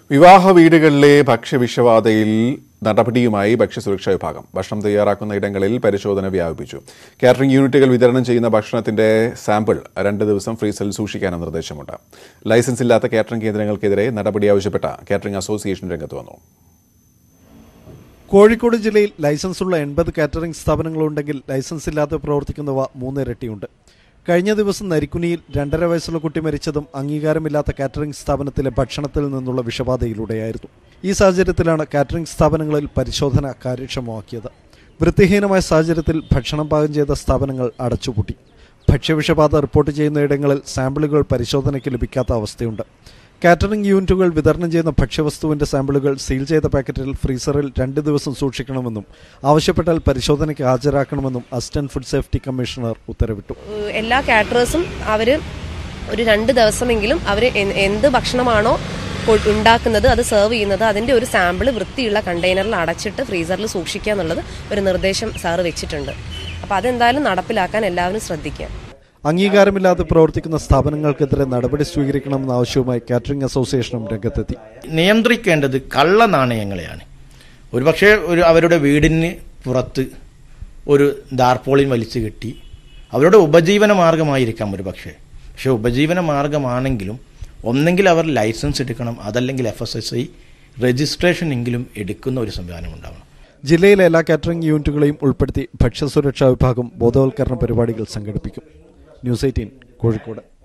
വിവാഹ വീടുകളിലെ ഭക്ഷ്യവിഷബാധയിൽ നടപടിയുമായി ഭക്ഷ്യസുരക്ഷാ വിഭാഗം ഭക്ഷണം തയ്യാറാക്കുന്ന ഇടങ്ങളിൽ പരിശോധന വ്യാപിപ്പിച്ചു. കാറ്ററിംഗ് യൂണിറ്റുകൾ വിതരണം ചെയ്യുന്ന ഭക്ഷണത്തിന്റെ സാമ്പിൾ 2 ദിവസം ഫ്രീസറിൽ സൂക്ഷിക്കാനും നിർദ്ദേശമുണ്ട്. ലൈസൻസ് ഇല്ലാത്ത കാറ്ററിംഗ് കേന്ദ്രങ്ങൾക്കെതിരെ നടപടി ആവശ്യപ്പെട്ട കാറ്ററിംഗ് അസോസിയേഷൻ രംഗത്ത് വന്നു. കോഴിക്കോട് ജില്ലയിൽ ലൈസൻസുള്ള 80 കാറ്ററിംഗ് സ്ഥാപനങ്ങളുണ്ടെങ്കിൽ ലൈസൻസ് ഇല്ലാതെ പ്രവർത്തിക്കുന്നവ 3 ഇരട്ടിയുണ്ട്. കഴിഞ്ഞ ദിവസം നരിക്കുനിയിൽ 2.5 വയസ്സുള്ള കുട്ടി മരിച്ചതും അംഗീകാരമില്ലാത്ത കാറ്ററിംഗ് സ്ഥാപനത്തിലെ ഭക്ഷണത്തിൽ നിന്നുള്ള വിഷബാധയിലൂടെയായിരുന്നു. ഈ സാഹചര്യത്തിലാണ് കാറ്ററിംഗ് സ്ഥാപനങ്ങളിൽ പരിശോധന കാര്യക്ഷമമാക്കിയത്. വൃത്തിഹീനമായ സാഹചര്യത്തിൽ ഭക്ഷണം പാകം ചെയ്ത സ്ഥാപനങ്ങൾ അടച്ചുപൂട്ടി. ഭക്ഷ്യവിഷബാധ റിപ്പോർട്ട് ചെയ്യുന്നയിടങ്ങളിൽ സാമ്പിളുകൾ പരിശോധനയ്ക്ക് ലഭിക്കാത്ത അവസ്ഥയുണ്ട്. കാറ്ററിംഗ് യൂണിറ്റുകൾ വിതരണം ചെയ്യുന്ന ഭക്ഷ്യവസ്തുവിന്റെ സാമ്പിളുകൾ സീൽ ചെയ്ത പാക്കറ്റിൽ ഫ്രീസറിൽ 2 ദിവസം സൂക്ഷിക്കണമെന്നും ആവശ്യപ്പെട്ടാൽ പരിശോധനയ്ക്ക് ഹാജരാക്കണമെന്നും അസിസ്റ്റന്റ് ഫുഡ് സേഫ്റ്റി കമ്മീഷണർ ഉത്തരവിട്ടു. എല്ലാ കാറ്ററേഴ്സും അവർ ഒരു 2 ദിവസമെങ്കിലും അവർ എന്ത് ഭക്ഷണമാണോ ഉണ്ടാക്കുന്നത് അത് സെർവ് ചെയ്യുന്നത് അതിന്റെ ഒരു സാമ്പിൾ വൃത്തിയുള്ള കണ്ടെയ്നറിൽ അടച്ചിട്ട് ഫ്രീസറിൽ സൂക്ഷിക്കുക എന്നുള്ളത് ഒരു നിർദ്ദേശം സാർ വെച്ചിട്ടുണ്ട്. അപ്പോൾ അതെന്തായാലും നടപ്പിലാക്കാൻ എല്ലാവരും ശ്രദ്ധിക്കുക. അംഗീകാരമില്ലാതെ പ്രവർത്തിക്കുന്ന സ്ഥാപനങ്ങൾക്കെതിരെ നടപടി സ്വീകരിക്കണമെന്ന ആവശ്യവുമായി കാറ്ററിംഗ് അസോസിയേഷനും രംഗത്തെത്തി. നിയന്ത്രിക്കേണ്ടത് കള്ള നാണയങ്ങളെയാണ്. ഒരുപക്ഷെ അവരുടെ വീടിന് പുറത്ത് ഒരു ദാർപോളിൻ വലിച്ചു കെട്ടി അവരുടെ ഉപജീവന മാർഗമായിരിക്കാം പക്ഷേ ഉപജീവന മാർഗമാണെങ്കിലും ഒന്നെങ്കിൽ അവർ ലൈസൻസ് എടുക്കണം, അതല്ലെങ്കിൽ FSSAI രജിസ്ട്രേഷൻ എങ്കിലും എടുക്കുന്ന ഒരു സംവിധാനം ഉണ്ടാവണം. ജില്ലയിലെ എല്ലാ കാറ്ററിംഗ് യൂണിറ്റുകളെയും ഉൾപ്പെടുത്തി ഭക്ഷ്യസുരക്ഷാ വിഭാഗം ബോധവൽക്കരണ പരിപാടികൾ സംഘടിപ്പിക്കും. ന്യൂസ് 18 കോഴിക്കോട്.